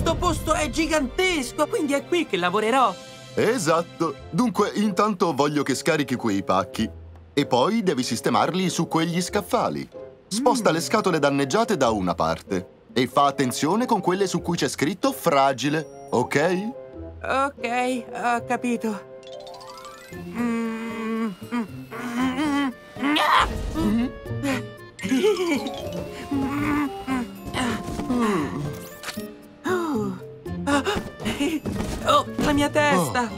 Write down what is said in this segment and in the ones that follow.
Questo posto è gigantesco, quindi è qui che lavorerò. Esatto. Dunque, intanto voglio che scarichi quei pacchi. E poi devi sistemarli su quegli scaffali. Sposta le scatole danneggiate da una parte. E fa attenzione con quelle su cui c'è scritto fragile, ok? Ok, ho capito. Oh, la mia testa!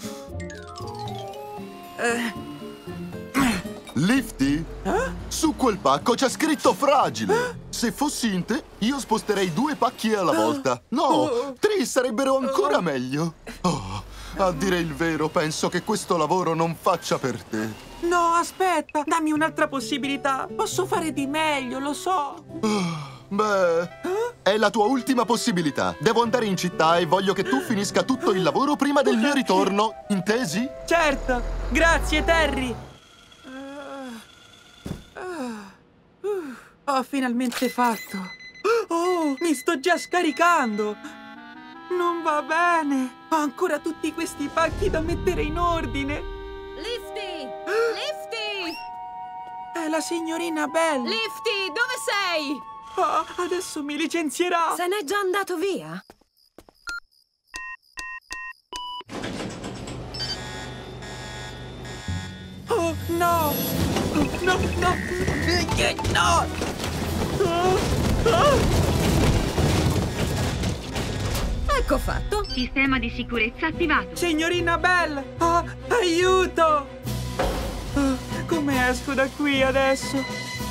Lifty? Su quel pacco c'è scritto fragile. Se fossi in te, io sposterei 2 pacchi alla volta. No, 3 sarebbero ancora meglio. Oh, a dire il vero, penso che questo lavoro non faccia per te. No, aspetta, dammi un'altra possibilità. Posso fare di meglio, lo so. Beh, è la tua ultima possibilità. Devo andare in città e voglio che tu finisca tutto il lavoro prima del mio ritorno. Intesi? Certo, grazie, Terry. Ho finalmente fatto. Oh, mi sto già scaricando. Non va bene. Ho ancora tutti questi pacchi da mettere in ordine. Lifty! Lifty! È la signorina Bell. Lifty, dove sei? Oh, adesso mi licenzierà. Se n'è già andato via? Oh, no! No, no! No! Ecco fatto. Sistema di sicurezza attivato. Signorina Bell! Oh, aiuto! Oh, come esco da qui adesso?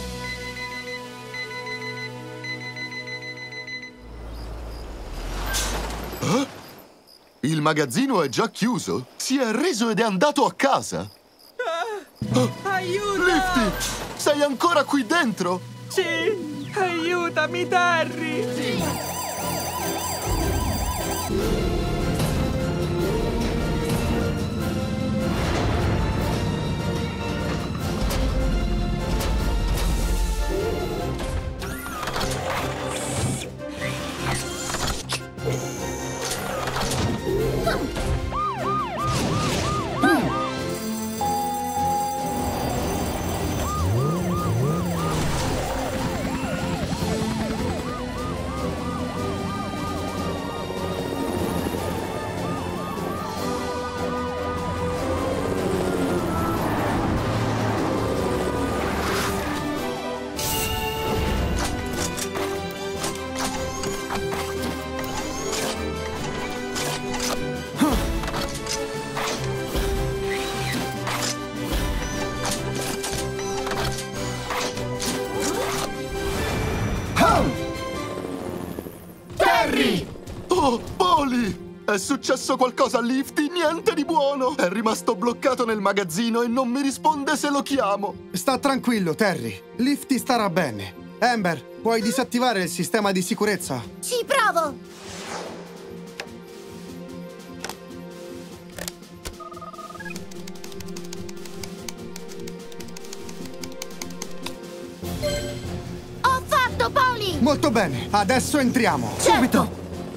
Il magazzino è già chiuso? Si è arreso ed è andato a casa? Aiuto! Lifty, sei ancora qui dentro? Sì! Aiutami, Terry! Sì! Oh, Polly! È successo qualcosa a Lifty? Niente di buono! È rimasto bloccato nel magazzino e non mi risponde se lo chiamo. Sta tranquillo, Terry. Lifty starà bene. Amber, puoi disattivare il sistema di sicurezza? Ci provo! Ho fatto, Polly! Molto bene, adesso entriamo. Certo. Subito!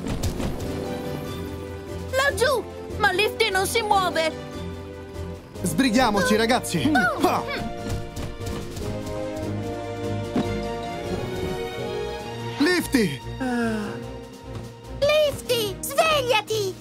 Laggiù! Ma Lifty non si muove! Sbrighiamoci, ragazzi! Ah! Lifty! Lifty, svegliati!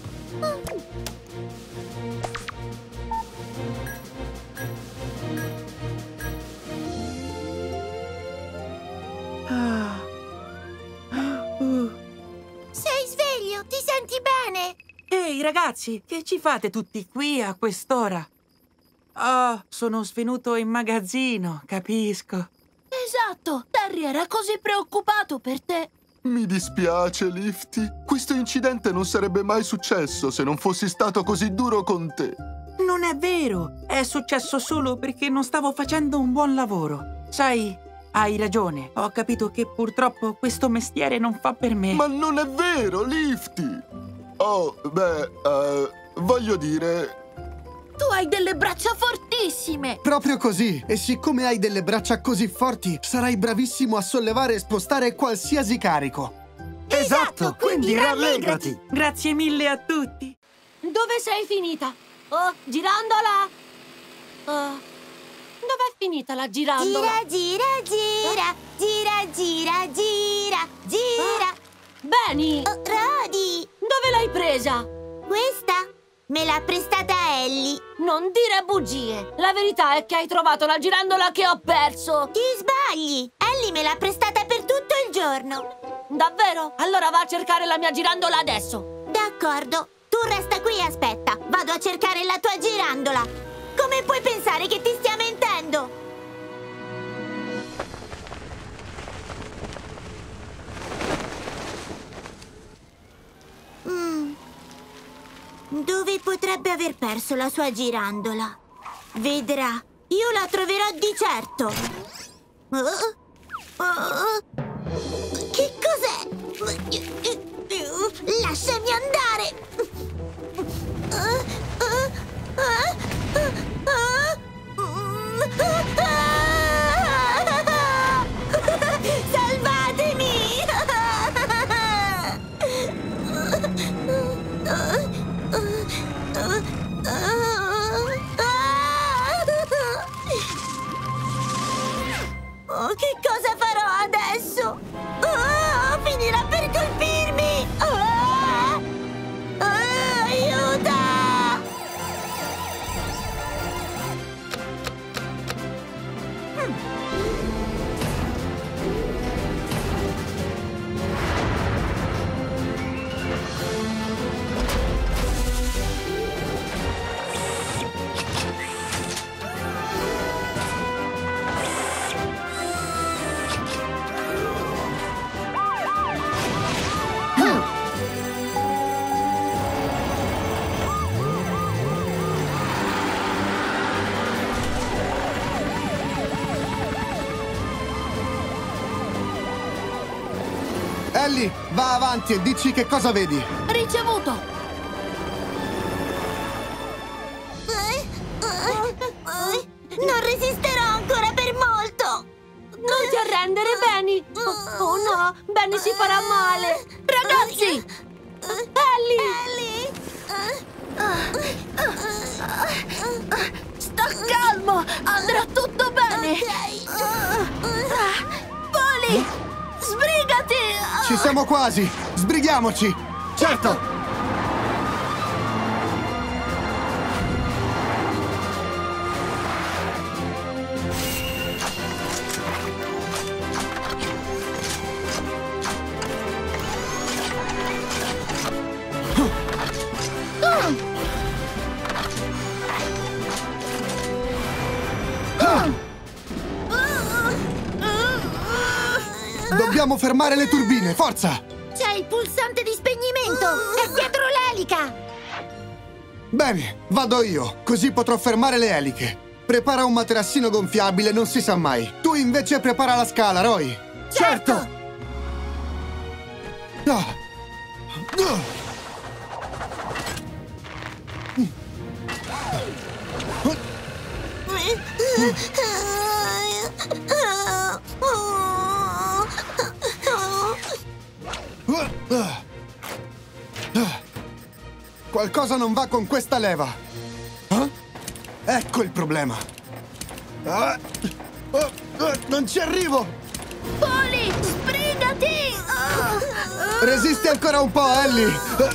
Sei sveglio? Ti senti bene? Ehi, ragazzi, che ci fate tutti qui a quest'ora? Oh, sono svenuto in magazzino, capisco. Esatto, Terry era così preoccupato per te. Mi dispiace, Lifty. Questo incidente non sarebbe mai successo se non fossi stato così duro con te. Non è vero, è successo solo perché non stavo facendo un buon lavoro. Sai, hai ragione, ho capito che purtroppo questo mestiere non fa per me. Ma non è vero, Lifty! Oh, beh, voglio dire... Tu hai delle braccia fortissime! Proprio così! E siccome hai delle braccia così forti, sarai bravissimo a sollevare e spostare qualsiasi carico. Esatto, quindi rallegrati. Grazie mille a tutti. Dove sei finita? Oh, girandola! Dov'è finita la girandola? Gira, gira, gira, gira, gira, gira, gira. Benny! Rodi! Dove l'hai presa? Questa me l'ha prestata Ellie. Non dire bugie! La verità è che hai trovato la girandola che ho perso! Ti sbagli! Ellie me l'ha prestata per tutto il giorno. Davvero? Allora va a cercare la mia girandola adesso! D'accordo. Tu resta qui e aspetta. Vado a cercare la tua girandola. Come puoi pensare che ti stia mentendo? Dove potrebbe aver perso la sua girandola? Vedrà, io la troverò di certo. Che cos'è? Lasciami andare! Salvatemi! Oh, che cosa farò adesso? Finirà per colpirmi! Aiuto! Ellie, va avanti e dici che cosa vedi. Ricevuto! Non resisterò ancora per molto! Non ti arrendere, Benny! Oh no, Benny si farà male! Ragazzi! Ellie! Sta calmo! Andrà tutto bene! Polly! Sbrigati! Ci siamo quasi. Sbrighiamoci. Certo! Dobbiamo fermare le turbine, forza! C'è il pulsante di spegnimento! È dietro l'elica! Bene, vado io, così potrò fermare le eliche. Prepara un materassino gonfiabile, non si sa mai. Tu invece prepara la scala, Roy. Certo! Ah. Qualcosa non va con questa leva. Ecco il problema. Non ci arrivo. Polly, sbrigati! Resisti ancora un po', Ellie.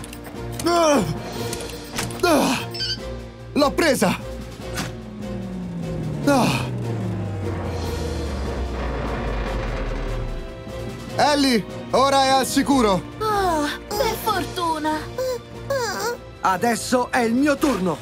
L'ho presa. Ellie, ora è al sicuro. Oh, per fortuna! Adesso è il mio turno.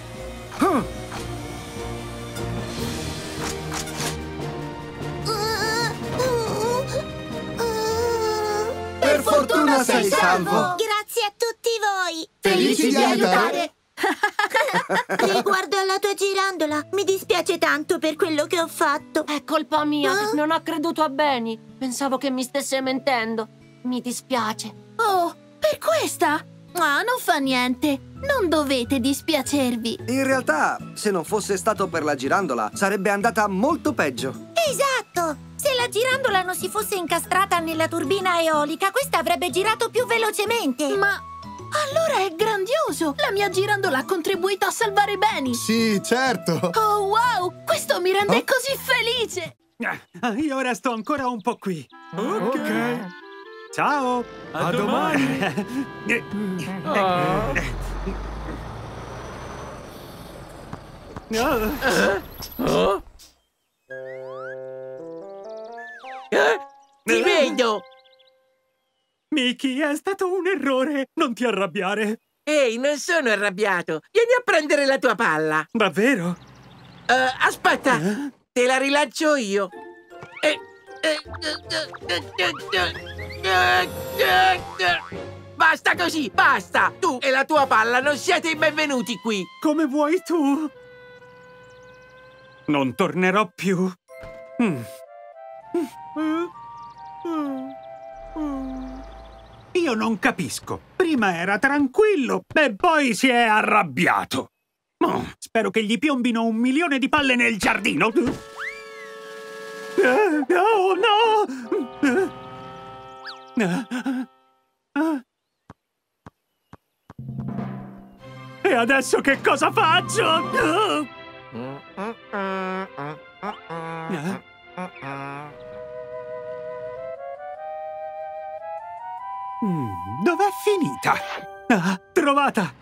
Per fortuna sei salvo. Grazie a tutti voi! Felici di aiutare. Riguardo alla tua girandola, mi dispiace tanto per quello che ho fatto. È colpa mia, non ho creduto a Benny. Pensavo che mi stesse mentendo. Mi dispiace. Oh, per questa? Ah, non fa niente. Non dovete dispiacervi. In realtà, se non fosse stato per la girandola, sarebbe andata molto peggio. Esatto! Se la la girandola non si fosse incastrata nella turbina eolica, questa avrebbe girato più velocemente. Ma allora è grandioso! La mia girandola ha contribuito a salvare Benny! Sì, certo! Oh, wow! Questo mi rende così felice! Io resto ancora un po' qui. Ok. Ciao. A domani. Ti vedo! Mickey, è stato un errore. Non ti arrabbiare. Ehi, non sono arrabbiato. Vieni a prendere la tua palla. Davvero? Aspetta, te la rilancio io. Basta così, basta! Tu e la tua palla non siete i benvenuti qui. Come vuoi tu. Non tornerò più. Io non capisco. Prima era tranquillo e poi si è arrabbiato. Oh, spero che gli piombino 1 milione di palle nel giardino. Oh, no! E adesso che cosa faccio? Dov'è finita? Ah, trovata!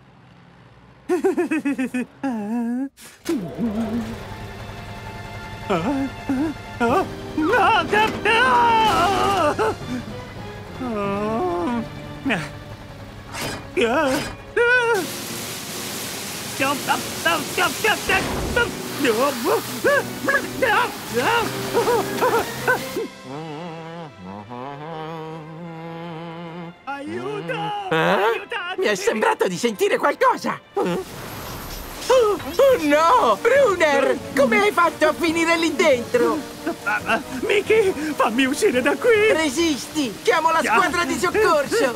Aiuto! Aiutatemi! Mi è sembrato di sentire qualcosa! Oh no! Brunner! Come hai fatto a finire lì dentro? Mickey, fammi uscire da qui! Resisti! Chiamo la squadra di soccorso!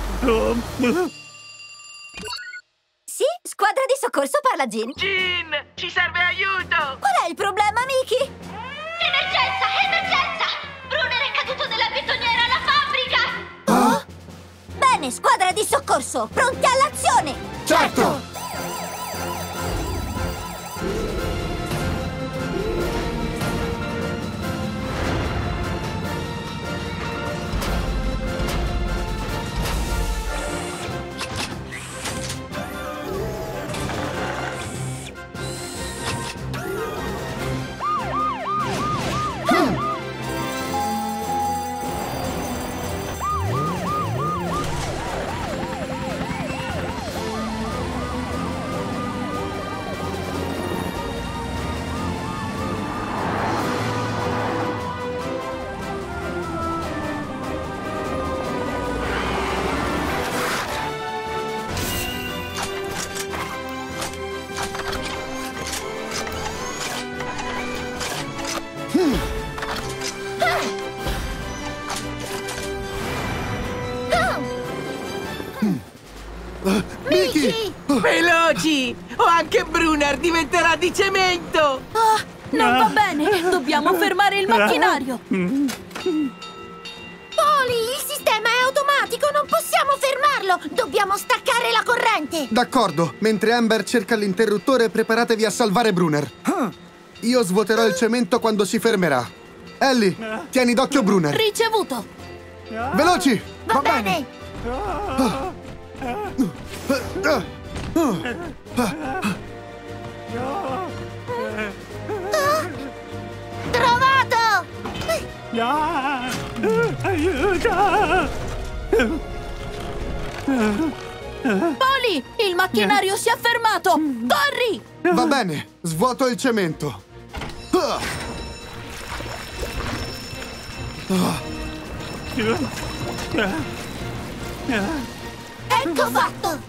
Sì, squadra di soccorso, parla Jean. Jean! Ci serve aiuto! Qual è il problema, Mickey? Emergenza! Emergenza! Brunner è caduto nella betoniera alla fabbrica! Oh? Bene, squadra di soccorso, pronti all'azione! Certo! Mickey! Veloci! O anche Brunner diventerà di cemento! Oh, non va bene! Dobbiamo fermare il macchinario! Poli, il sistema è automatico, non possiamo fermarlo! Dobbiamo staccare la corrente! D'accordo, mentre Amber cerca l'interruttore, preparatevi a salvare Brunner. Io svuoterò il cemento quando si fermerà. Ellie, tieni d'occhio Brunner. Ricevuto! Veloci! Va bene! Trovato! Aiuto! Poli, il macchinario si è fermato! Corri! Va bene, svuoto il cemento. Ecco fatto!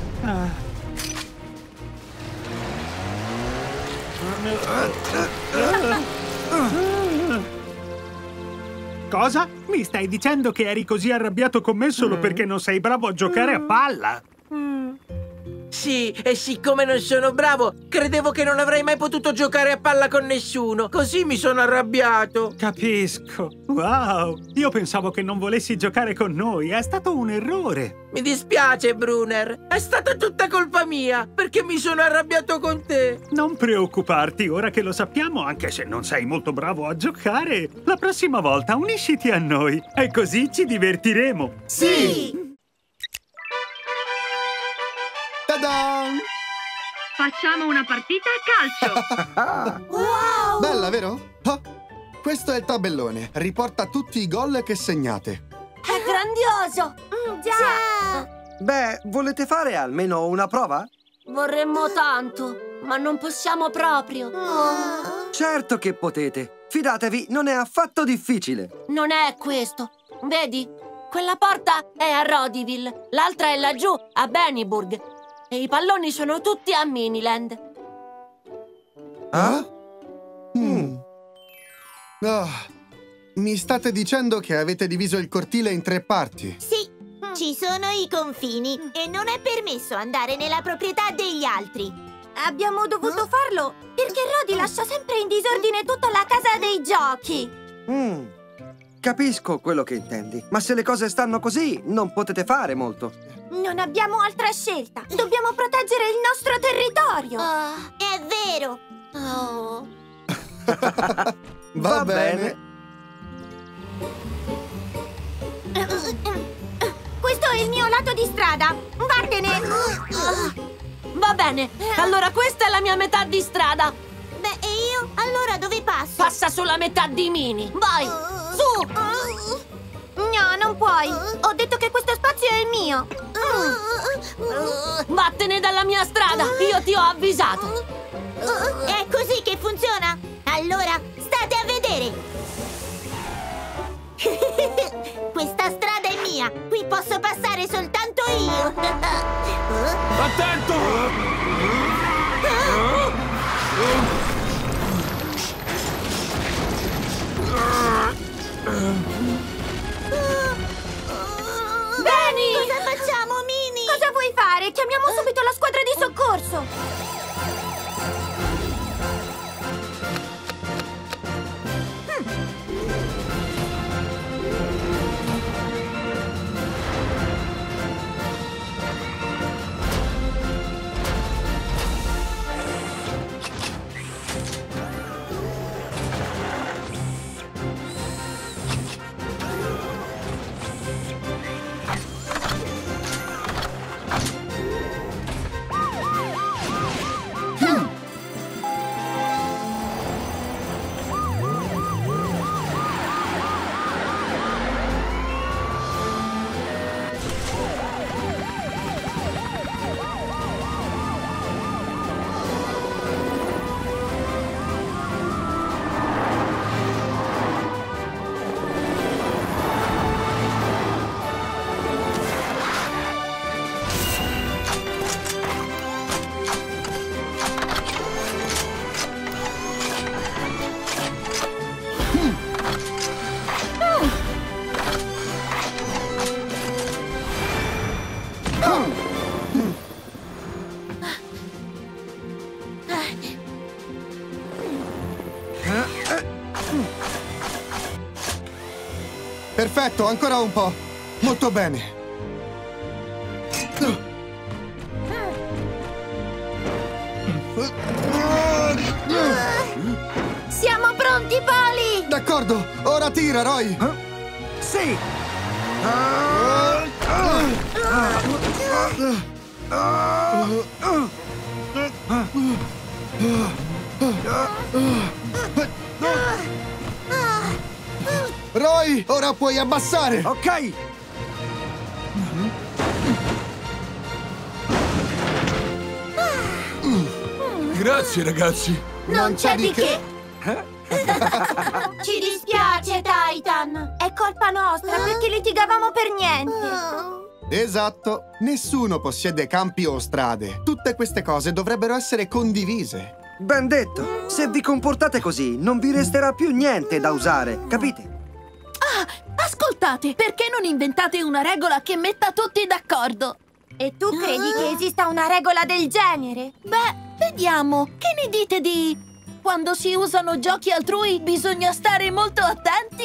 Cosa? Mi stai dicendo che eri così arrabbiato con me solo perché non sei bravo a giocare a palla? Sì, e siccome non sono bravo, credevo che non avrei mai potuto giocare a palla con nessuno. Così mi sono arrabbiato. Capisco. Wow, io pensavo che non volessi giocare con noi. È stato un errore. Mi dispiace, Brunner. È stata tutta colpa mia, perché mi sono arrabbiato con te. Non preoccuparti, ora che lo sappiamo, anche se non sei molto bravo a giocare, la prossima volta unisciti a noi e così ci divertiremo. Sì! Ta-da! Facciamo una partita a calcio! Wow! Bella, vero? Ah, questo è il tabellone. Riporta tutti i gol che segnate. È grandioso! Già! Beh, volete fare almeno una prova? Vorremmo tanto, ma non possiamo proprio. Certo che potete. Fidatevi, non è affatto difficile. Non è questo. Vedi? Quella porta è a Roddyville, l'altra è laggiù, a Bennyburg. E i palloni sono tutti a Miniland. Ah? Ah, mi state dicendo che avete diviso il cortile in 3 parti? Sì, ci sono i confini e non è permesso andare nella proprietà degli altri. Abbiamo dovuto farlo perché Roddy lascia sempre in disordine tutta la casa dei giochi. Capisco quello che intendi, ma se le cose stanno così, non potete fare molto. Non abbiamo altra scelta. Dobbiamo proteggere il nostro territorio. È vero! Va bene. Questo è il mio lato di strada. Vattene! Va bene, allora questa è la mia metà di strada. Beh, e io? Allora dove passo? Passa sulla metà di Mini. Vai, su! No, non puoi. Ho detto che questo spazio è il mio. Vattene dalla mia strada, io ti ho avvisato. È così che funziona? Allora, state a vedere! Questa strada è mia! Qui posso passare soltanto io! Attento! Benny! Cosa facciamo, Mini? Cosa vuoi fare? Chiamiamo subito la squadra di soccorso! Perfetto, ancora un po'. Molto bene. Siamo pronti, Poli! D'accordo, ora tira, Roy. Sì! Roy, ora puoi abbassare. Ok! Grazie, ragazzi. Non c'è di che! Ci dispiace, Titan! È colpa nostra perché litigavamo per niente! Esatto. Nessuno possiede campi o strade. Tutte queste cose dovrebbero essere condivise. Ben detto! Se vi comportate così, non vi resterà più niente da usare, capite? Ascoltate, perché non inventate una regola che metta tutti d'accordo? E tu credi che esista una regola del genere? Beh, vediamo. Che ne dite di... quando si usano giochi altrui bisogna stare molto attenti?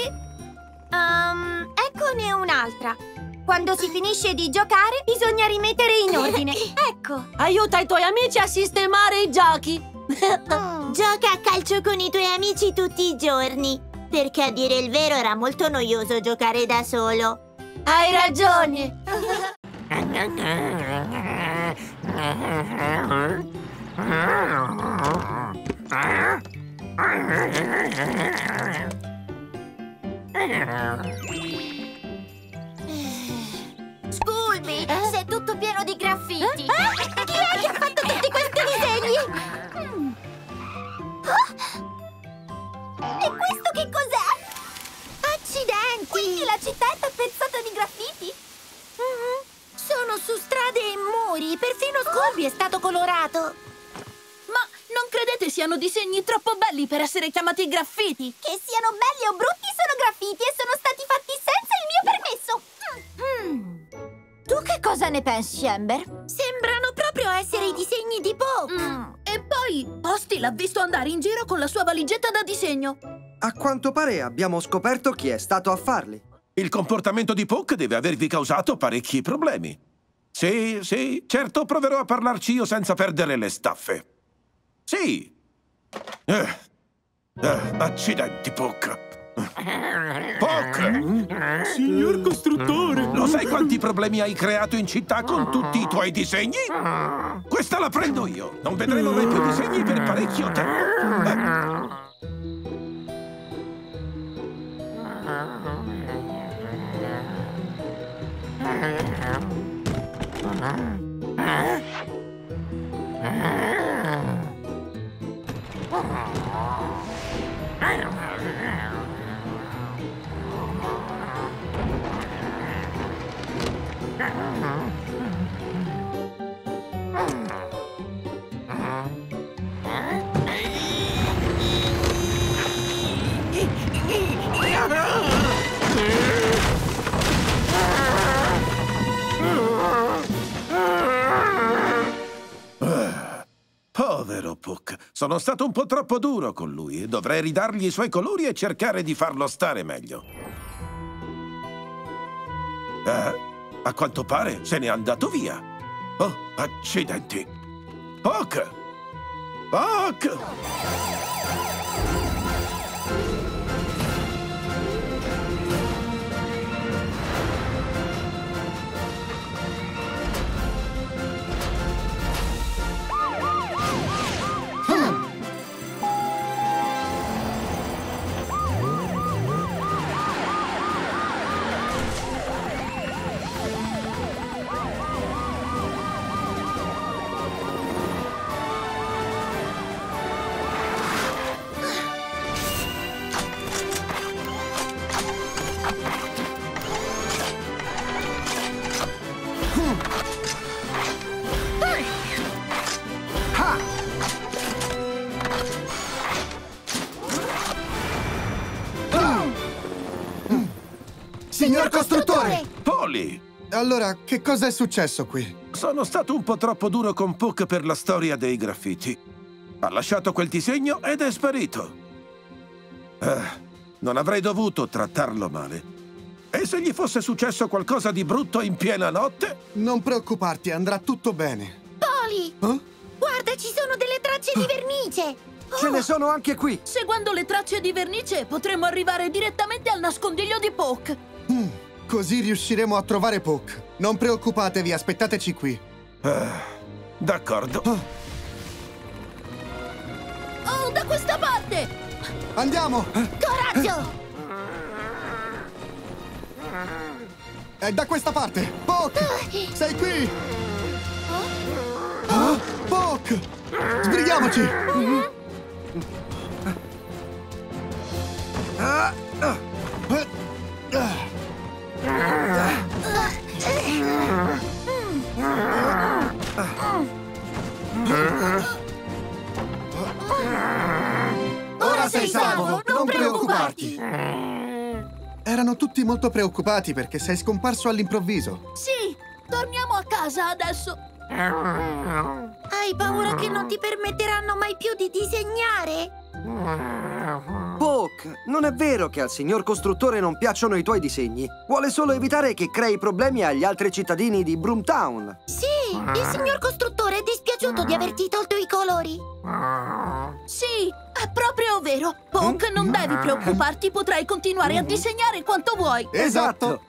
Eccone un'altra. Quando si finisce di giocare bisogna rimettere in ordine. Ecco. Aiuta i tuoi amici a sistemare i giochi. Gioca a calcio con i tuoi amici tutti i giorni. Perché a dire il vero era molto noioso giocare da solo. Hai ragione. Scooby, sei tutto pieno di graffiti. Chi è che ha fatto tutti questi disegni? E questo che cos'è? Accidenti! Quindi la città è tappezzata di graffiti? Sono su strade e muri. Perfino Scooby è stato colorato. Ma non credete siano disegni troppo belli per essere chiamati graffiti? Che siano belli o brutti sono graffiti e sono stati fatti senza il mio permesso. Tu che cosa ne pensi, Amber? Sembrano proprio essere i disegni di Poke. E poi, Posty l'ha visto andare in giro con la sua valigetta da disegno. A quanto pare abbiamo scoperto chi è stato a farli. Il comportamento di Poke deve avervi causato parecchi problemi. Sì, certo, proverò a parlarci io senza perdere le staffe. Sì. Accidenti, Poke. Poke! Signor costruttore! Lo sai quanti problemi hai creato in città con tutti i tuoi disegni? Questa la prendo io. Non vedremo mai più disegni per parecchio tempo. Povero Puck, sono stato un po' troppo duro con lui. Dovrei ridargli i suoi colori e cercare di farlo stare meglio. A quanto pare se n'è andato via. Oh, accidenti. Puck! Puck! Signor costruttore! Polly! Allora, che cosa è successo qui? Sono stato un po' troppo duro con Puck per la storia dei graffiti. Ha lasciato quel disegno ed è sparito. Non avrei dovuto trattarlo male. E se gli fosse successo qualcosa di brutto in piena notte? Non preoccuparti, andrà tutto bene. Polly! Guarda, ci sono delle tracce di vernice! Ce ne sono anche qui! Seguendo le tracce di vernice potremo arrivare direttamente al nascondiglio di Poke. Così riusciremo a trovare Poke. Non preoccupatevi, aspettateci qui. D'accordo. Oh, da questa parte! Andiamo! Coraggio! È da questa parte! Poke! Sei qui! Poke! Sbrighiamoci! Ora sei salvo, non preoccuparti! Erano tutti molto preoccupati perché sei scomparso all'improvviso. Sì, torniamo a casa adesso. Hai paura che non ti permetteranno mai più di disegnare? Poke, non è vero che al signor costruttore non piacciono i tuoi disegni. Vuole solo evitare che crei problemi agli altri cittadini di Broomtown. Sì, il signor costruttore è dispiaciuto di averti tolto i colori. Sì, è proprio vero. Poke, non devi preoccuparti, potrai continuare a disegnare quanto vuoi. Esatto.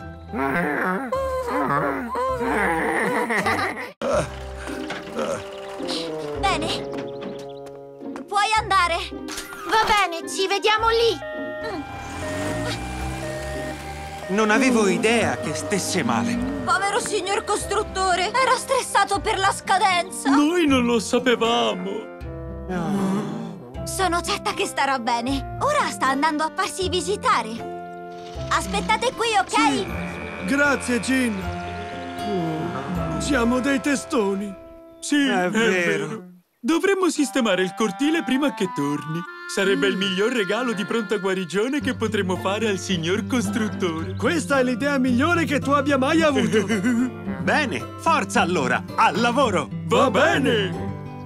Bene. Puoi andare. Va bene, ci vediamo lì. Non avevo idea che stesse male. Povero signor costruttore, era stressato per la scadenza. Noi non lo sapevamo. Sono certa che starà bene. Ora sta andando a farsi visitare. Aspettate qui, ok? Sì. Grazie, Gin. Siamo dei testoni. Sì, è vero. Dovremmo sistemare il cortile prima che torni. Sarebbe il miglior regalo di pronta guarigione che potremmo fare al signor costruttore. Questa è l'idea migliore che tu abbia mai avuto. Bene, forza allora, al lavoro! Va bene!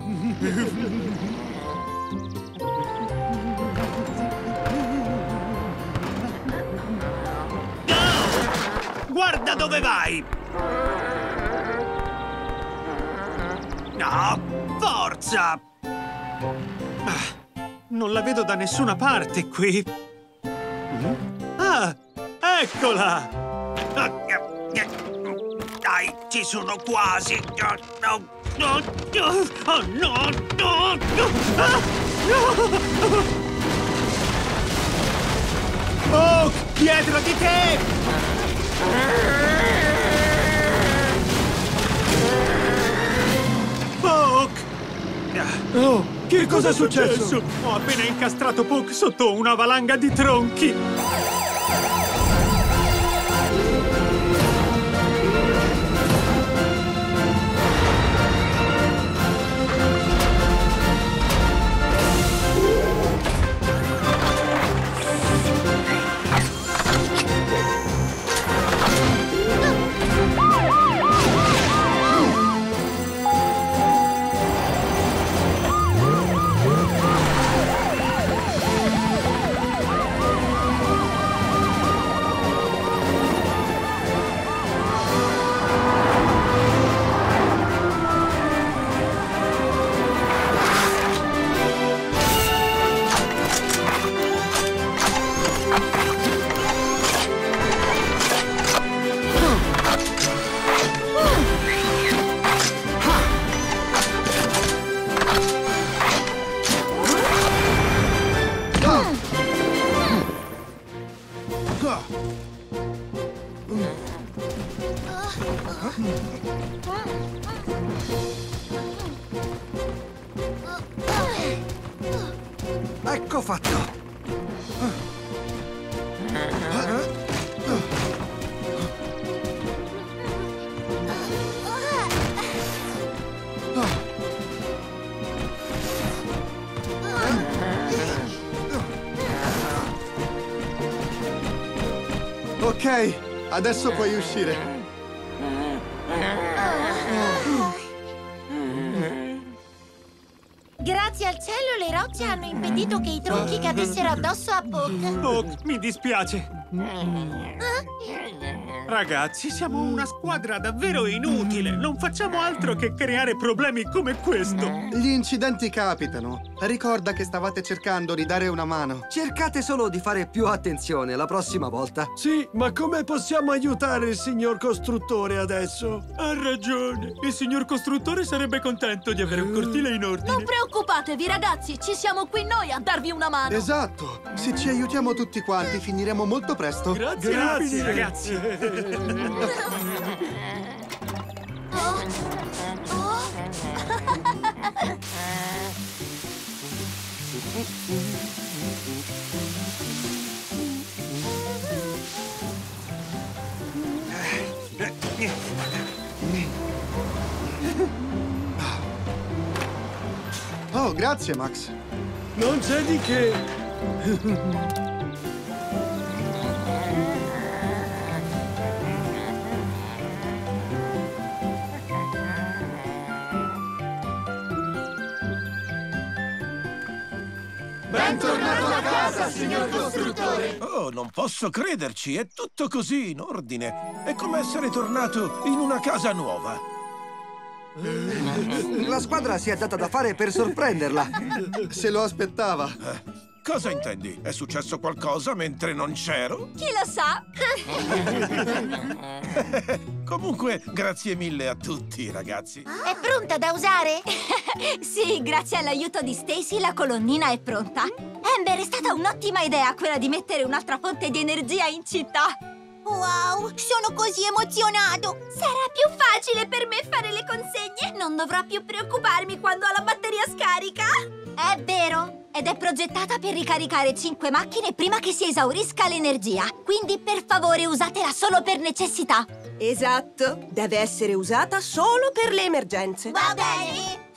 Guarda dove vai! No, forza! Non la vedo da nessuna parte qui. Ah, eccola! Dai, ci sono quasi. Oh no, no! Oh, dietro di te! Poke! Oh, che cosa è successo? Ho appena incastrato Poke sotto una valanga di tronchi. Ecco fatto! Ok, adesso puoi uscire. Grazie al cielo le rocce hanno impedito che i tronchi cadessero addosso a Poke. Poke, mi dispiace. Ragazzi, siamo una squadra davvero inutile. Non facciamo altro che creare problemi come questo. Gli incidenti capitano. Ricorda che stavate cercando di dare una mano. Cercate solo di fare più attenzione la prossima volta. Sì, ma come possiamo aiutare il signor costruttore adesso? Ha ragione. Il signor costruttore sarebbe contento di avere un cortile in ordine. Non preoccupatevi, ragazzi. Ci siamo qui noi a darvi una mano. Esatto. Se ci aiutiamo tutti quanti, finiremo molto presto. Grazie, ragazzi. Oh, grazie, Max. Non c'è di che. Bentornato a casa, signor costruttore! Oh, non posso crederci, è tutto così in ordine. È come essere tornato in una casa nuova. La squadra si è data da fare per sorprenderla. Se lo aspettava. Cosa intendi? È successo qualcosa mentre non c'ero? Chi lo sa? Comunque, grazie mille a tutti, ragazzi. È pronta da usare? Sì, grazie all'aiuto di Stacy la colonnina è pronta. Amber, è stata un'ottima idea quella di mettere un'altra fonte di energia in città. Wow, sono così emozionato! Sarà più facile per me fare le consegne. Non dovrò più preoccuparmi quando ho la batteria scarica. È vero, ed è progettata per ricaricare 5 macchine prima che si esaurisca l'energia. Quindi per favore usatela solo per necessità. Esatto, deve essere usata solo per le emergenze. Va bene!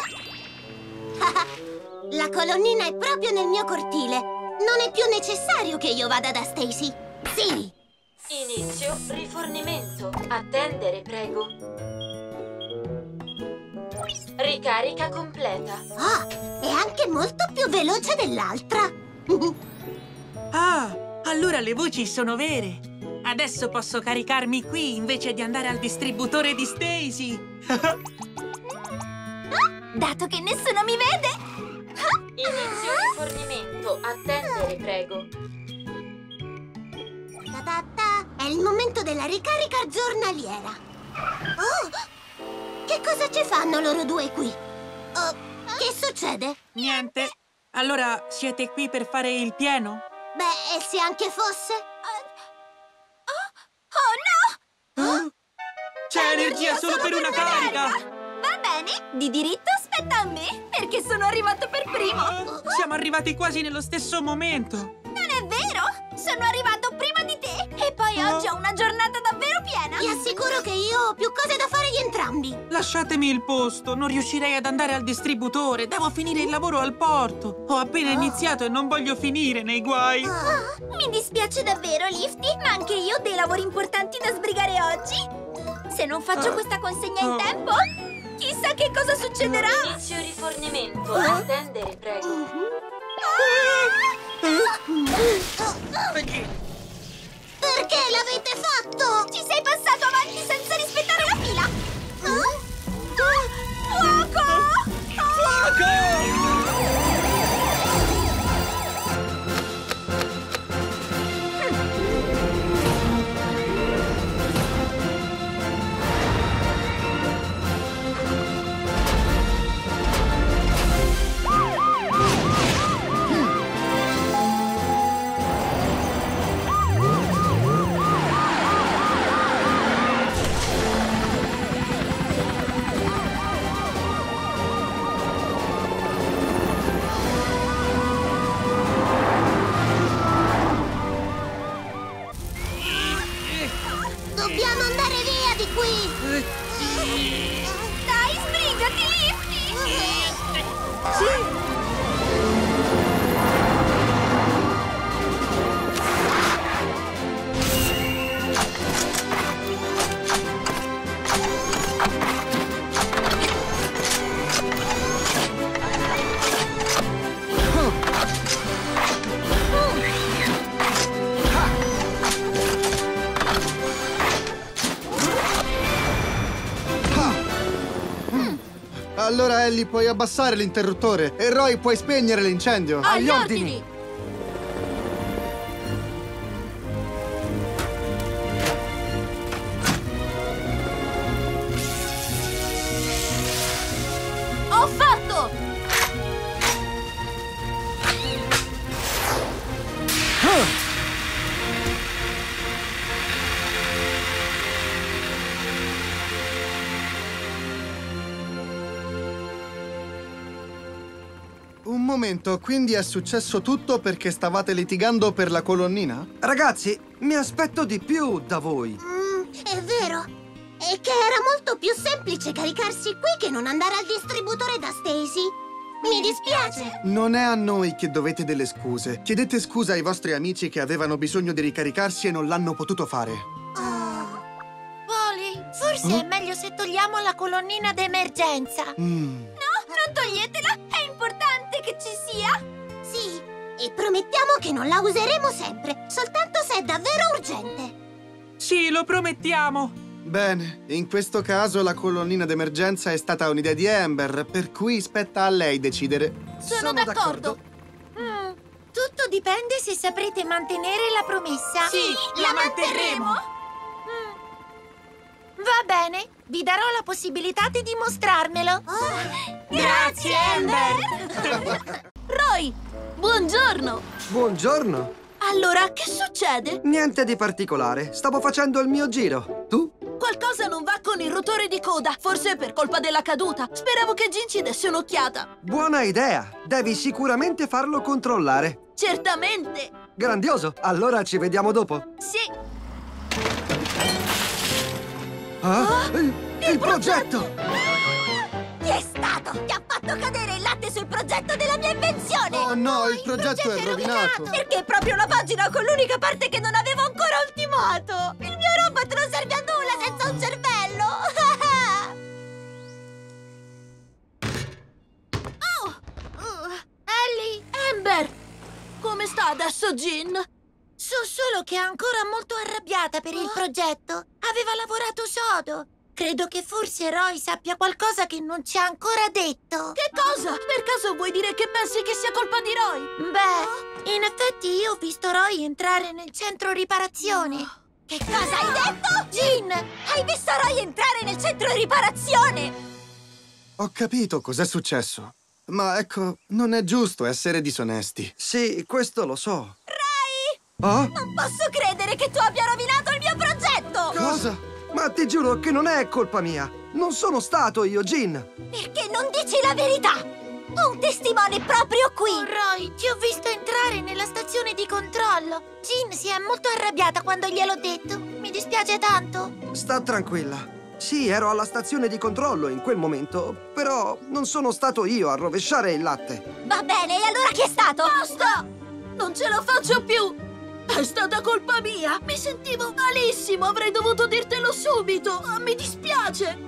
La colonnina è proprio nel mio cortile. Non è più necessario che io vada da Stacy. Sì! Inizio rifornimento. Attendere, prego. Ricarica completa. Ah, è anche molto più veloce dell'altra. Ah, allora le voci sono vere. Adesso posso caricarmi qui invece di andare al distributore di Stacy. Dato che nessuno mi vede. Inizio rifornimento. Attendere, prego. È il momento della ricarica giornaliera. Oh! Che cosa ci fanno loro due qui? Che succede? Niente. Allora siete qui per fare il pieno? Beh, e se anche fosse? Oh no! C'è energia solo per una carica! Va bene, di diritto aspetta a me, perché sono arrivato per primo. Siamo arrivati quasi nello stesso momento. Non è vero! Sono arrivato prima di te! E poi oggi ho una giornata davvero piena! Ti assicuro che io ho più cose da fare di entrambi! Lasciatemi il posto, non riuscirei ad andare al distributore. Devo finire il lavoro al porto. Ho appena iniziato e non voglio finire nei guai. Mi dispiace davvero, Lifty, ma anche io ho dei lavori importanti da sbrigare oggi. Se non faccio questa consegna in tempo, chissà che cosa succederà! Inizio rifornimento. Attendere, prego. Perché l'avete fatto? Ci sei passato avanti senza rispettare la fila! Fuoco! Dobbiamo andare via di qui! Dai, sbrigati, Lifty! Sì! Allora, Ellie, puoi abbassare l'interruttore e Roy, puoi spegnere l'incendio. Agli ordini! Ho fatto! Un momento, quindi è successo tutto perché stavate litigando per la colonnina? Ragazzi, mi aspetto di più da voi. È vero. È che era molto più semplice caricarsi qui che non andare al distributore da Stacy. Mi dispiace. Non è a noi che dovete delle scuse. Chiedete scusa ai vostri amici che avevano bisogno di ricaricarsi e non l'hanno potuto fare. Polly, forse è meglio se togliamo la colonnina d'emergenza. No, non toglietela! È importante che ci sia! Sì, E promettiamo che non la useremo sempre, soltanto se è davvero urgente. Sì, lo promettiamo. Bene, in questo caso la colonnina d'emergenza è stata un'idea di Amber, per cui spetta a lei decidere. Sono d'accordo. Tutto dipende se saprete mantenere la promessa. Sì, la manterremo. Va bene, vi darò la possibilità di dimostrarmelo. Grazie, Amber. Roy, buongiorno. Buongiorno. Allora, che succede? Niente di particolare. Stavo facendo il mio giro. Tu? Qualcosa non va con il rotore di coda. Forse è per colpa della caduta. Speravo che Gin ci desse un'occhiata. Buona idea. Devi sicuramente farlo controllare. Certamente. Grandioso. Allora ci vediamo dopo. Sì. Il progetto! Chi è stato? Che ha fatto cadere il latte sul progetto della mia invenzione? Oh no, il progetto è rovinato! Perché è proprio la pagina con l'unica parte che non avevo ancora ultimato! Il mio robot non serve a nulla senza un cervello! Ellie! Amber! Come sta adesso Gin? So solo che è ancora molto arrabbiata per il progetto. Aveva lavorato sodo. Credo che forse Roy sappia qualcosa che non ci ha ancora detto. Che cosa? Per caso vuoi dire che pensi che sia colpa di Roy? Beh, in effetti io ho visto Roy entrare nel centro riparazione. Che cosa hai detto? Gin, hai visto Roy entrare nel centro riparazione? Ho capito cos'è successo. Ma ecco, non è giusto essere disonesti. Sì, questo lo so. Roy! Non posso credere che tu abbia rovinato il mio progetto! Cosa? Ma ti giuro che non è colpa mia. Non sono stato io, Gin. Perché non dici la verità? Ho un testimone proprio qui. Oh, Roy, ti ho visto entrare nella stazione di controllo. Gin si è molto arrabbiata quando gliel'ho detto. Mi dispiace tanto. Sta tranquilla. Sì, ero alla stazione di controllo in quel momento, però non sono stato io a rovesciare il latte. Va bene, e allora chi è stato? Basta! Non ce la faccio più! È stata colpa mia! Mi sentivo malissimo! Avrei dovuto dirtelo subito! Mi dispiace!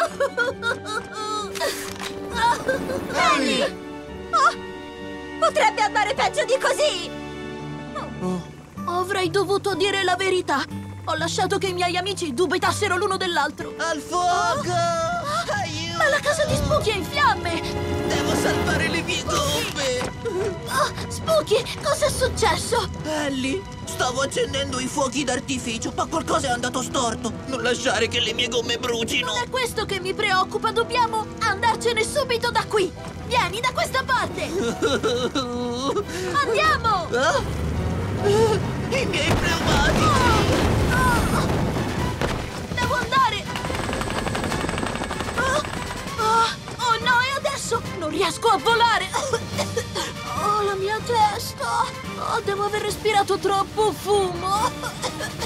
Ellie! Potrebbe andare peggio di così! Avrei dovuto dire la verità! Ho lasciato che i miei amici dubitassero l'uno dell'altro! Al fuoco! Aiuto! Ma la casa di Spooky è in fiamme! Devo salvare le mie gomme! Spooky, cosa è successo? Ellie, stavo accendendo i fuochi d'artificio, ma qualcosa è andato storto. Non lasciare che le mie gomme brucino. Non è questo che mi preoccupa, dobbiamo andarcene subito da qui. Vieni da questa parte. Andiamo! I miei pneumatici! Devo andare! Oh no, e adesso? Non riesco a volare! Oh, la mia testa! Oh, devo aver respirato troppo fumo!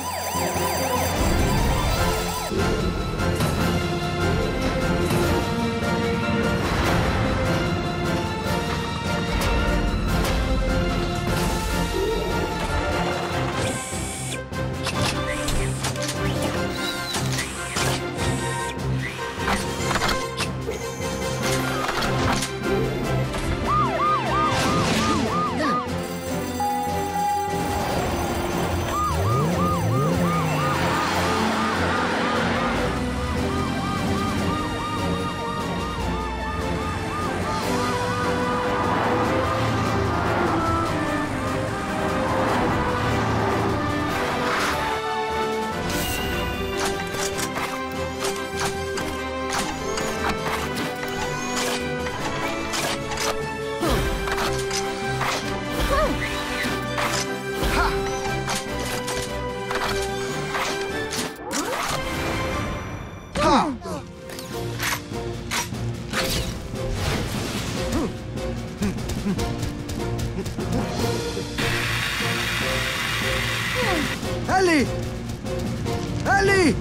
Ellie! Ellie!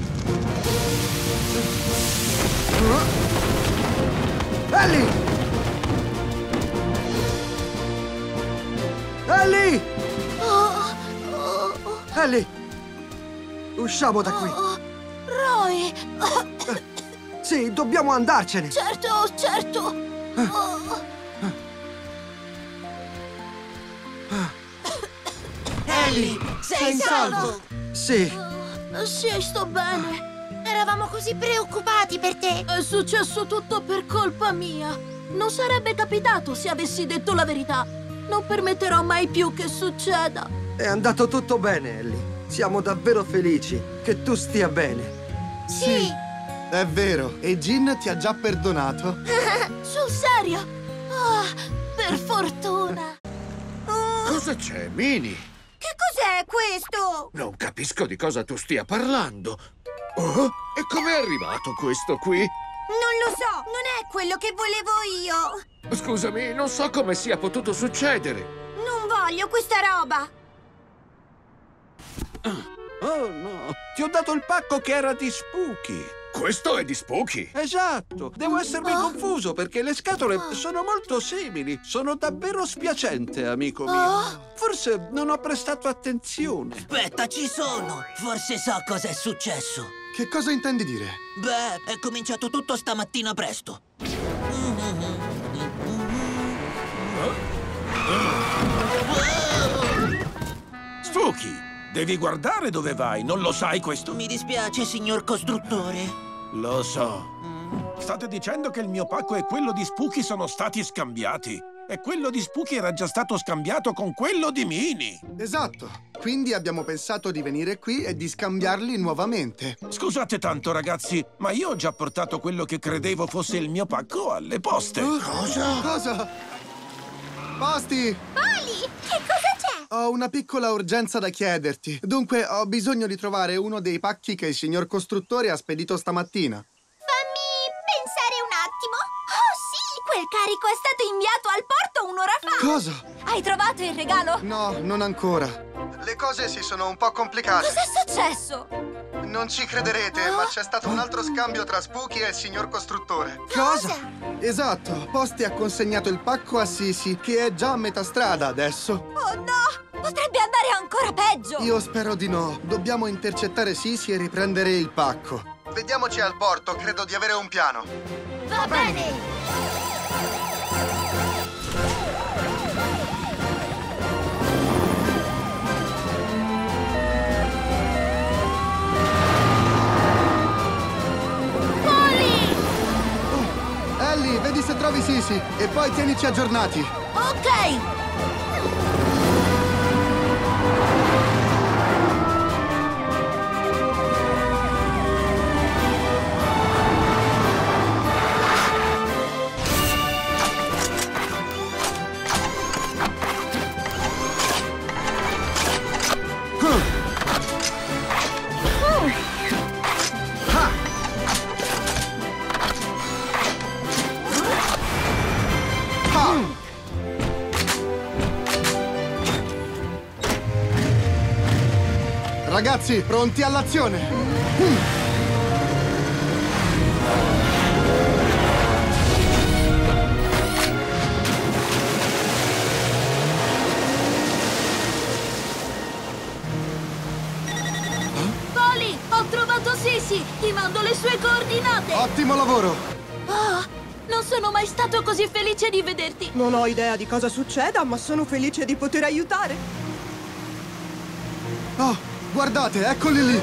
Ellie! Ellie! Ellie! Usciamo da qui. Roy! Sì, dobbiamo andarcene. Certo, certo. Polly, sei salvo! Sì. Sì, sto bene. Eravamo così preoccupati per te. È successo tutto per colpa mia. Non sarebbe capitato se avessi detto la verità. Non permetterò mai più che succeda. È andato tutto bene, Ellie. Siamo davvero felici che tu stia bene. Sì, è vero. E Gin ti ha già perdonato. Sul serio? Oh, per fortuna. Cosa c'è, Minnie? Che cos'è questo? Non capisco di cosa tu stia parlando. Oh, e com'è arrivato questo qui? Non lo so, non è quello che volevo io. Scusami, non so come sia potuto succedere. Non voglio questa roba. Oh no, ti ho dato il pacco che era di Spooky. Questo è di Spooky? Esatto, devo essermi confuso perché le scatole sono molto simili. Sono davvero spiacente, amico mio. Forse non ho prestato attenzione. Aspetta, ci sono! Forse so cosa è successo. Che cosa intendi dire? Beh, è cominciato tutto stamattina presto. Spooky, devi guardare dove vai, non lo sai questo? Mi dispiace, signor costruttore. Lo so. State dicendo che il mio pacco e quello di Spooky sono stati scambiati. E quello di Spooky era già stato scambiato con quello di Minnie. Esatto. Quindi abbiamo pensato di venire qui e di scambiarli nuovamente. Scusate tanto, ragazzi, ma io ho già portato quello che credevo fosse il mio pacco alle poste. Cosa? Cosa? Posti! Polly, che cosa c'è? Ho una piccola urgenza da chiederti. Dunque, ho bisogno di trovare uno dei pacchi che il signor costruttore ha spedito stamattina. Fammi pensare un attimo. Oh sì, quel carico è stato inviato al porto un'ora fa. Cosa? Hai trovato il regalo? No, non ancora. Le cose si sono un po' complicate. Cos'è successo? Non ci crederete, ma c'è stato un altro scambio tra Spooky e il signor costruttore. Cosa? Esatto, Posti ha consegnato il pacco a Sisi, che è già a metà strada adesso. Oh no! Potrebbe andare ancora peggio! Io spero di no. Dobbiamo intercettare Sisi e riprendere il pacco. Vediamoci al porto, credo di avere un piano. Va bene! Ellie, vedi se trovi Sisi e poi tienici aggiornati. Ok! Ragazzi, pronti all'azione! Polly, ho trovato Sisi! Ti mando le sue coordinate! Ottimo lavoro! Oh, non sono mai stato così felice di vederti! Non ho idea di cosa succeda, ma sono felice di poter aiutare. Oh, guardate, eccoli lì!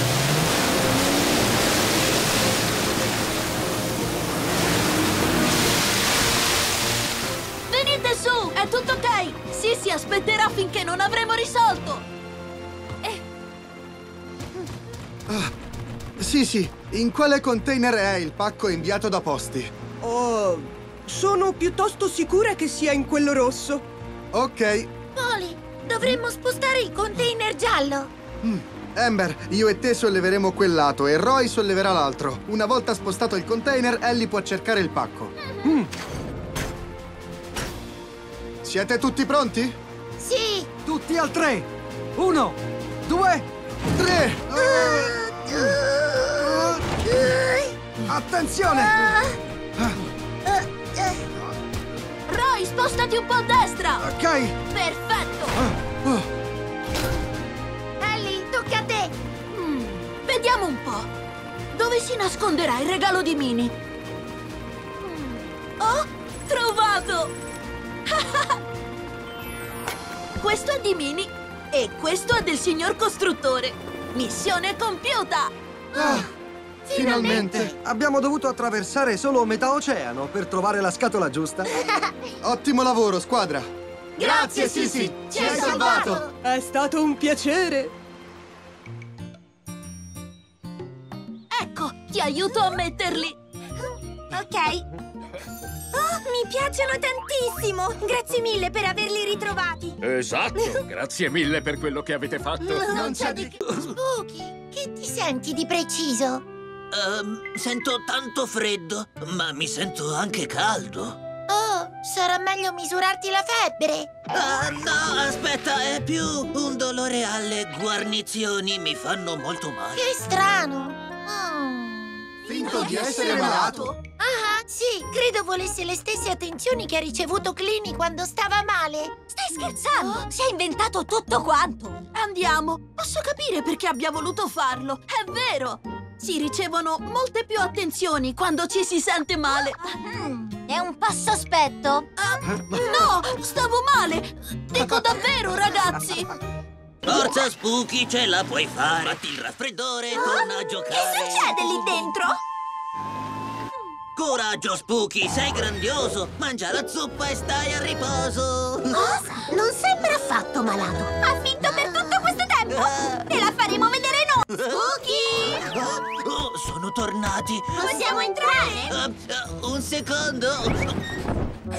Venite su, è tutto ok! Sisi aspetterà finché non avremo risolto! Sì, in quale container è il pacco inviato da Posti? Oh, sono piuttosto sicura che sia in quello rosso. Ok. Polly, dovremmo spostare il container giallo. Amber, io e te solleveremo quel lato e Roy solleverà l'altro. Una volta spostato il container, Ellie può cercare il pacco. Siete tutti pronti? Sì. Tutti al 3. 1, 2, 3. Attenzione! Roy, spostati un po' a destra! Ok! Perfetto! Ellie, tocca a te! Vediamo un po'. Dove si nasconderà il regalo di Minnie? Oh, trovato! Questo è di Minnie E questo è del signor costruttore. Missione compiuta! Finalmente! Abbiamo dovuto attraversare solo metà oceano per trovare la scatola giusta. Ottimo lavoro, squadra! Grazie, Sisi! Ci hai salvato! È stato un piacere! Ecco, ti aiuto a metterli! Ok. Oh, mi piacciono tantissimo! Grazie mille per averli ritrovati! Esatto, grazie mille per quello che avete fatto. Non c'è di che. Spooky, che ti senti di preciso? Sento tanto freddo, ma mi sento anche caldo. Oh, sarà meglio misurarti la febbre. No, aspetta, è più un dolore alle guarnizioni, mi fanno molto male. Che strano. Finto di essere malato? Ah, sì, credo volesse le stesse attenzioni che ha ricevuto Clini quando stava male. Stai scherzando? Si è inventato tutto quanto. Andiamo! Posso capire perché abbia voluto farlo, è vero! Si ricevono molte più attenzioni quando ci si sente male. È un po' sospetto. No, stavo male! Dico davvero, ragazzi! Forza, Spooky, ce la puoi fare. Fatti il raffreddore, torna a giocare. Che succede lì dentro? Coraggio, Spooky, sei grandioso. Mangia la zuppa e stai a riposo. Cosa? Non sembra affatto malato. Ha finto per tutto questo tempo. Te la faremo vedere noi. Spooky! Oh, sono tornati. Possiamo entrare? Un secondo.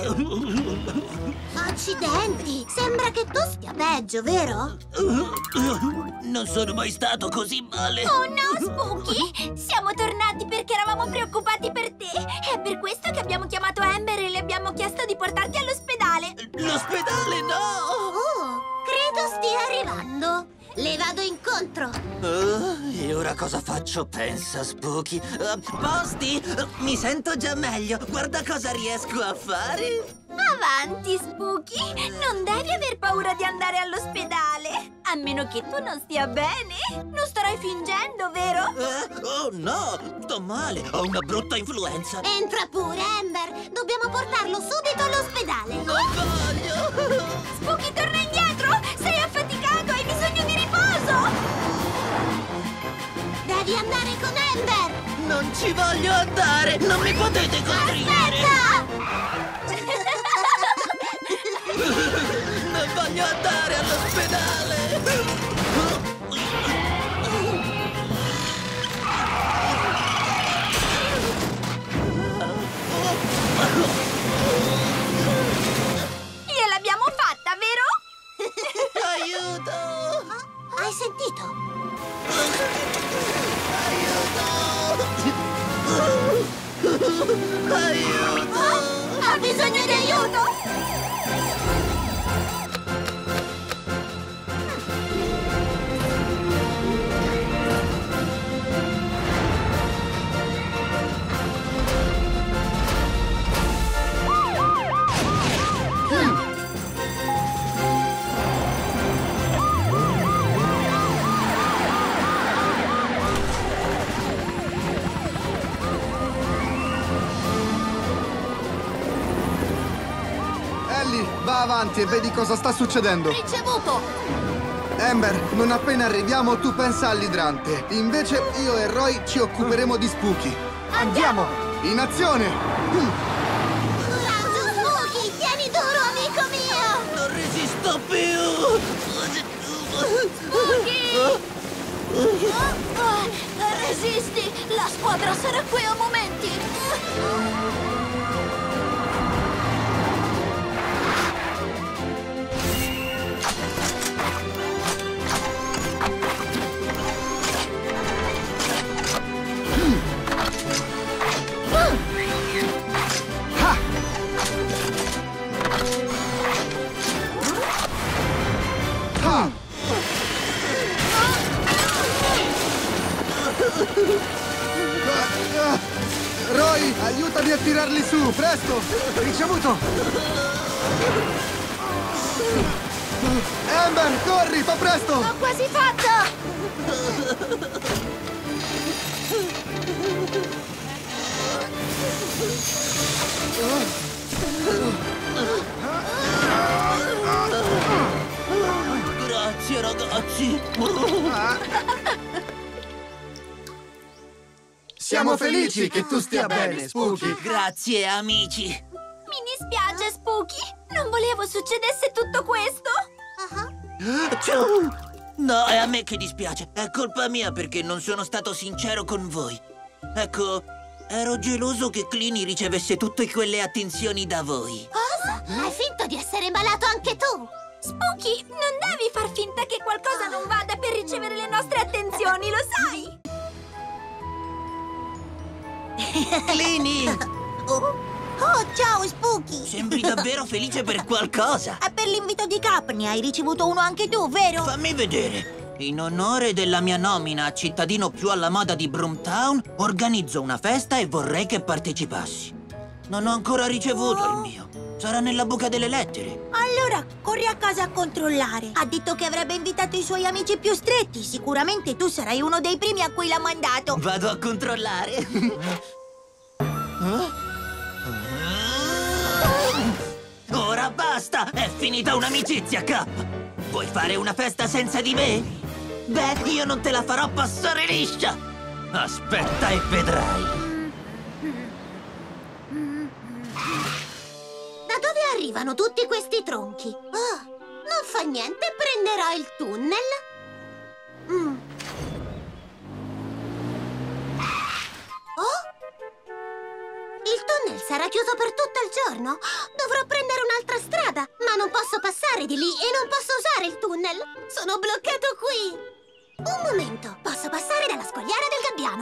Accidenti! Sembra che tu stia peggio, vero? Non sono mai stato così male. Oh no, Spooky! Siamo tornati perché eravamo preoccupati per te. È per questo che abbiamo chiamato Amber e le abbiamo chiesto di portarti all'ospedale. L'ospedale no! Oh, credo stia arrivando. Le vado incontro. E ora cosa faccio? Pensa, Spooky. Posti? Mi sento già meglio. Guarda cosa riesco a fare. Avanti, Spooky. Non devi aver paura di andare all'ospedale. A meno che tu non stia bene. Non starai fingendo, vero? Oh no, sto male. Ho una brutta influenza. Entra pure, Amber. Dobbiamo portarlo subito all'ospedale. Non voglio. Spooky, torna indietro. Sei affaticato, hai bisogno di riposo. Devi andare con Amber. Non ci voglio andare. Non mi potete costringere. Non voglio andare all'ospedale. Gliel'abbiamo fatta, vero? Aiuto! Hai sentito? Aiuto! Ha bisogno di aiuto? Va avanti e vedi cosa sta succedendo. Ricevuto! Amber, non appena arriviamo tu pensa all'idrante. Invece io e Roy ci occuperemo di Spooky. Andiamo! In azione! Coraggio, Spooky! Tieni duro, amico mio! Non resisto più! Spooky! Resisti! La squadra sarà qui a momenti! Roy, aiutami a tirarli su, presto! Ricevuto! Amber, corri, fa presto! L'ho quasi fatto! Grazie, Siamo felici che tu stia bene, Spooky. Grazie, amici. Mi dispiace, Spooky. Non volevo succedesse tutto questo. No, è a me che dispiace. È colpa mia perché non sono stato sincero con voi. Ecco, ero geloso che Clini ricevesse tutte quelle attenzioni da voi. Cosa? Hai finto di essere malato anche tu? Spooky, non devi far finta che qualcosa non vada per ricevere le nostre attenzioni, lo sai? Clini! Oh, ciao, Spooky! Sembri davvero felice per qualcosa. Per l'invito di Cap ne hai ricevuto uno anche tu, vero? Fammi vedere. In onore della mia nomina a cittadino più alla moda di Broomtown, organizzo una festa e vorrei che partecipassi. Non ho ancora ricevuto il mio. Sarà nella buca delle lettere. Allora, corri a casa a controllare. Ha detto che avrebbe invitato i suoi amici più stretti. Sicuramente tu sarai uno dei primi a cui l'ha mandato. Vado a controllare. Ora basta! È finita un'amicizia, Cap! Vuoi fare una festa senza di me? Beh, io non te la farò passare liscia! Aspetta e vedrai! Da dove arrivano tutti questi tronchi? Non fa niente, prenderò il tunnel. Il tunnel sarà chiuso per tutto il giorno. Dovrò prendere un'altra strada, ma non posso passare di lì e non posso usare il tunnel. Sono bloccato qui. Un momento, posso passare dalla scogliera del gabbiano.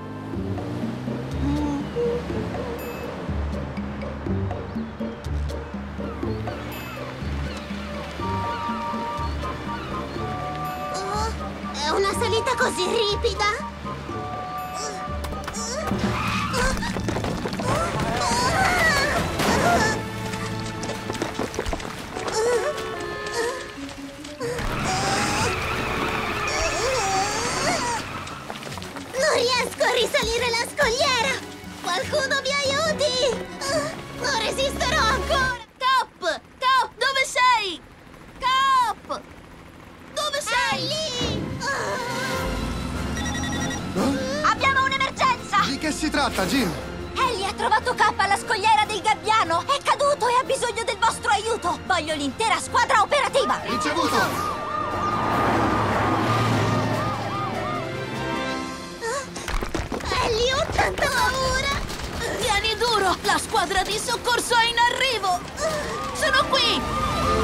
È una salita così ripida. Non riesco a risalire la scogliera! Qualcuno mi aiuti! Non resisterò ancora! Cap! Cap, dove sei? Cap! Dove sei? Lì! Abbiamo un'emergenza! Di che si tratta, Jim? Ellie ha trovato Cap alla scogliera del gabbiano! È caduto e ha bisogno del vostro aiuto! Voglio l'intera squadra operativa! Ricevuto! Ellie, ho tanta paura! Tieni duro! La squadra di soccorso è in arrivo! Sono qui!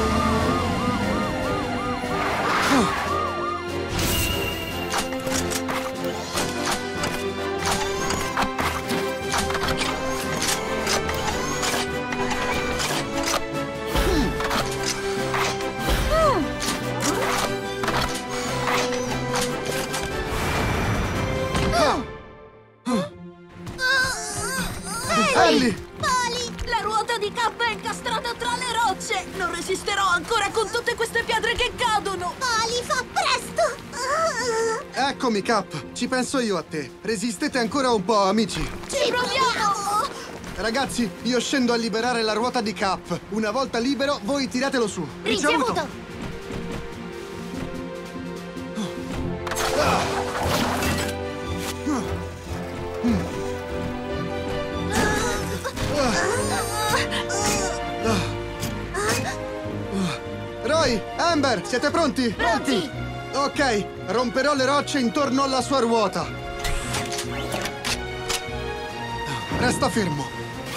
Ellie! Polly! La ruota di Cap è incastrata tra le rocce! Non resisterò ancora con tutte queste pietre che cadono! Polly, fa presto! Eccomi, Cap. Ci penso io a te. Resistete ancora un po', amici. Ci proviamo! Ragazzi, io scendo a liberare la ruota di Cap. Una volta libero, voi tiratelo su. Ricevuto! Roy, Amber, siete pronti? Pronti! Ok, romperò le rocce intorno alla sua ruota. Resta fermo.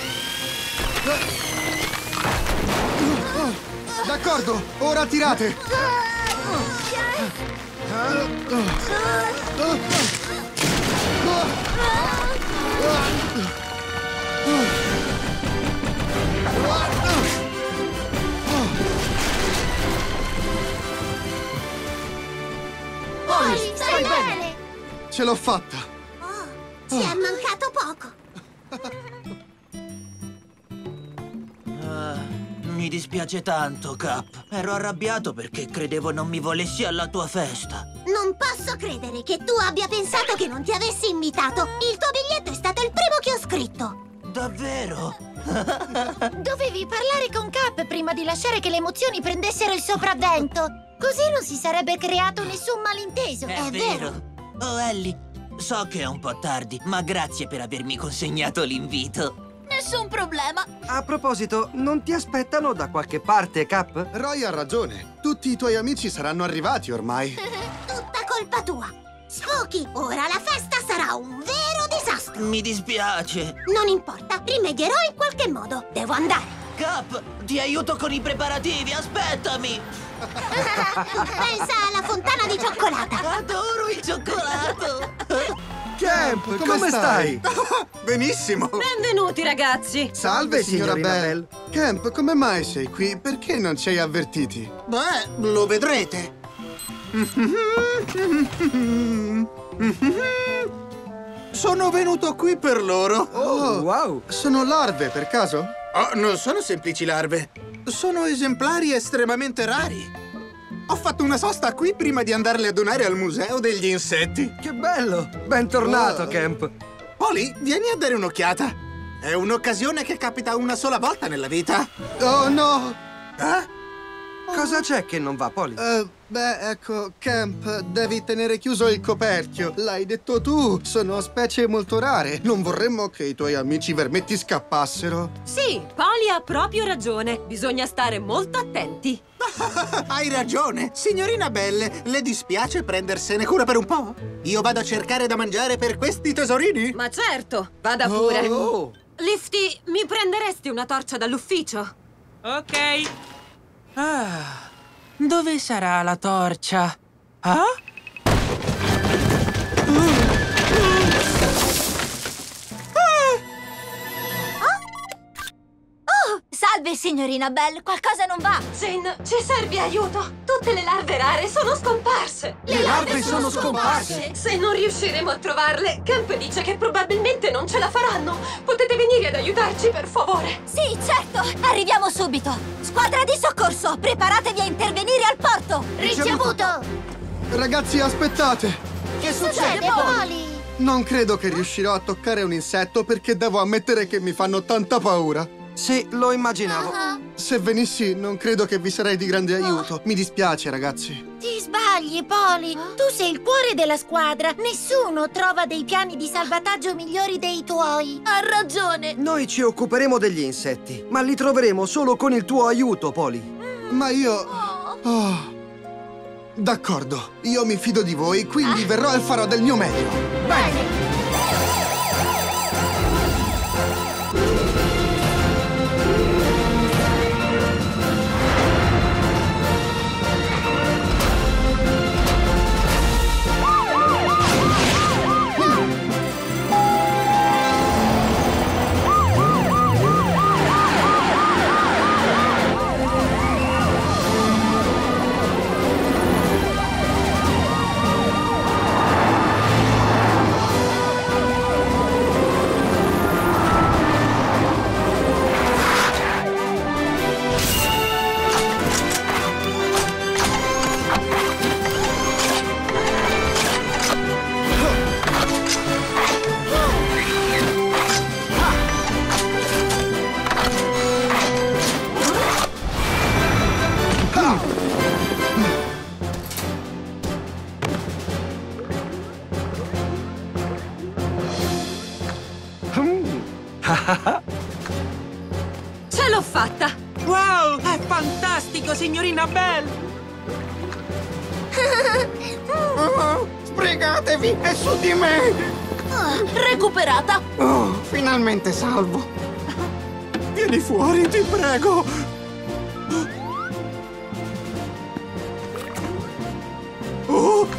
D'accordo, ora tirate. Polly, stai bene? Ce l'ho fatta. Ci è mancato poco. Mi dispiace tanto, Cap. Ero arrabbiato perché credevo non mi volessi alla tua festa. Non posso credere che tu abbia pensato che non ti avessi invitato. Il tuo biglietto è stato il primo che ho scritto. Davvero? Dovevi parlare con Cap prima di lasciare che le emozioni prendessero il sopravvento. Così non si sarebbe creato nessun malinteso. È vero. Oh, Ellie, So che è un po' tardi, ma grazie per avermi consegnato l'invito. Nessun problema. A proposito, non ti aspettano da qualche parte, Cap? Roy ha ragione. Tutti i tuoi amici saranno arrivati ormai. Tutta colpa tua. Smokey, ora la festa sarà un vero disastro. Mi dispiace. Non importa, rimedierò in qualche modo. Devo andare. Cap, ti aiuto con i preparativi, aspettami! Pensa alla fontana di cioccolata. Adoro il cioccolato! Camp, come stai? Benissimo. Benvenuti, ragazzi. Salve, signora Belle. Camp, come mai sei qui? Perché non ci hai avvertiti? Beh, lo vedrete. Sono venuto qui per loro. Oh, wow. Sono larve, per caso? Oh, non sono semplici larve. Sono esemplari estremamente rari. Ho fatto una sosta qui prima di andarle a donare al museo degli insetti. Che bello! Bentornato, Camp. Polly, vieni a dare un'occhiata. È un'occasione che capita una sola volta nella vita. Oh, no! Eh? Cosa c'è che non va, Polly? Beh, ecco, Camp, devi tenere chiuso il coperchio. L'hai detto tu, sono specie molto rare. Non vorremmo che i tuoi amici vermetti scappassero. Sì, Polly ha proprio ragione. Bisogna stare molto attenti. Hai ragione. Signorina Belle, le dispiace prendersene cura per un po'? Io vado a cercare da mangiare per questi tesorini? Ma certo, vada pure. Lifty, mi prenderesti una torcia dall'ufficio? Ok. Ah, dove sarà la torcia? Ah? Oh, salve, signorina Belle. Qualcosa non va. Zane, ci serve aiuto. Tutte le larve rare sono scomparse. Le larve sono scomparse? Se non riusciremo a trovarle, Camp dice che probabilmente non ce la faranno. Potete venire ad aiutarci, per favore? Sì, certo. Arriviamo subito. Squadra di soccorso, preparatevi a intervenire al porto. Ricevuto. Ragazzi, aspettate. Che succede, Polly? Non credo che riuscirò a toccare un insetto perché devo ammettere che mi fanno tanta paura. Sì, lo immaginavo. Se venissi, non credo che vi sarei di grande aiuto. Mi dispiace, ragazzi. Ti sbagli, Polly. Tu sei il cuore della squadra. Nessuno trova dei piani di salvataggio migliori dei tuoi. Ha ragione. Noi ci occuperemo degli insetti, ma li troveremo solo con il tuo aiuto, Polly. Ma io... Oh. D'accordo, io mi fido di voi, quindi verrò e farò del mio meglio. Bene. Ce l'ho fatta! Wow, è fantastico, signorina Belle! Sbrigatevi, è su di me! Recuperata! Oh, finalmente salvo! Vieni fuori, ti prego! Oh!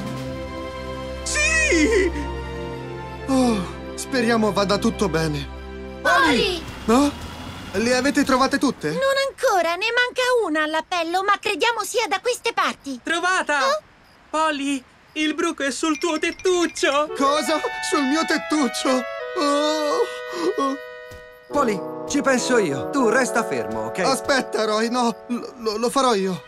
Sì! Oh, speriamo vada tutto bene. Polly! No? Le avete trovate tutte? Non ancora, ne manca una all'appello, ma crediamo sia da queste parti. Trovata! Polly, il bruco è sul tuo tettuccio! Cosa? Sul mio tettuccio? Oh. Polly, ci penso io. Tu resta fermo, ok? Aspetta, Roy, no, lo farò io.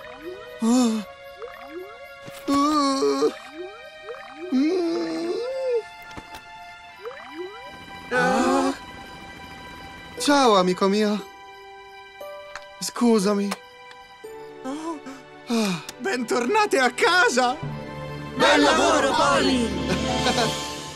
Ciao, amico mio. Scusami. Bentornate a casa! Bel lavoro, Polly!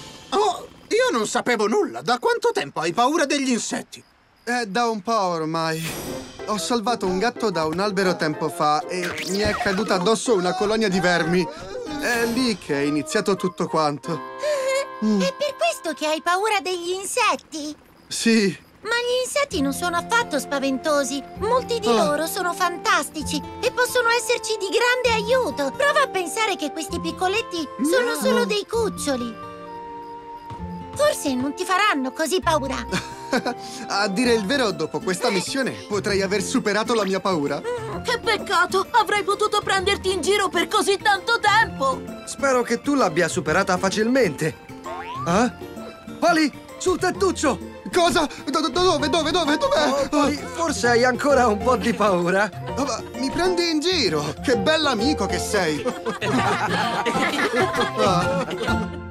Io non sapevo nulla. Da quanto tempo hai paura degli insetti? Da un po' ormai. Ho salvato un gatto da un albero tempo fa e mi è caduta addosso una colonia di vermi. È lì che è iniziato tutto quanto. È per questo che hai paura degli insetti? Sì. Ma gli insetti non sono affatto spaventosi. Molti di loro sono fantastici e possono esserci di grande aiuto. Prova a pensare che questi piccoletti sono solo dei cuccioli. Forse non ti faranno così paura. A dire il vero, dopo questa missione potrei aver superato la mia paura. Che peccato! Avrei potuto prenderti in giro per così tanto tempo! Spero che tu l'abbia superata facilmente. Eh? Poli, sul tettuccio! Cosa? Dov'è? Poli, forse hai ancora un po' di paura. Ma mi prendi in giro? Che bell'amico che sei!